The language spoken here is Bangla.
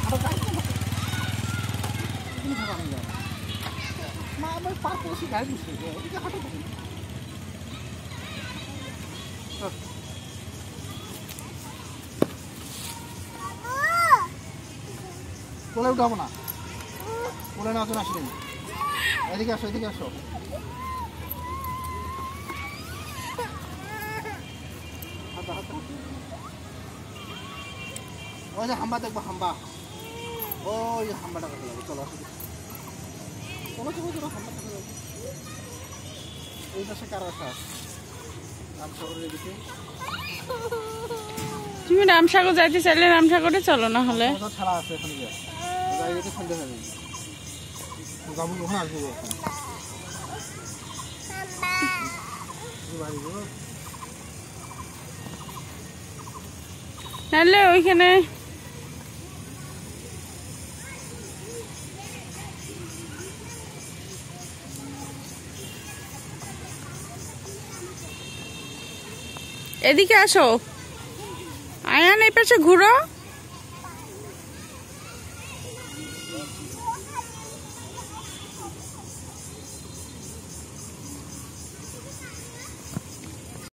কোলে উঠাবো না, কোলে না আসুন, আসলেন এদিকে আসো, এদিকে আসো। ওই যে হাম্বা দেখবো, হাম্বা, ওই হাম্বাটা কাছে যাবো। চলো আসো, চলো চলো চলো, হাম্বা কাছে যাবো। এই পাশে কার আশা রামসাগরের দিকে। তুমি রামসাগর যাইতে চাইলে রামসাগরে চলো, না হলে ছাড়া আছে এখানে জায়গাতে সন্ধ্যা হবে যাবো, ওখানে আসবো নাহলে ওইখানে এদিকে আসো, আয়ান এই পাশে ঘুরো।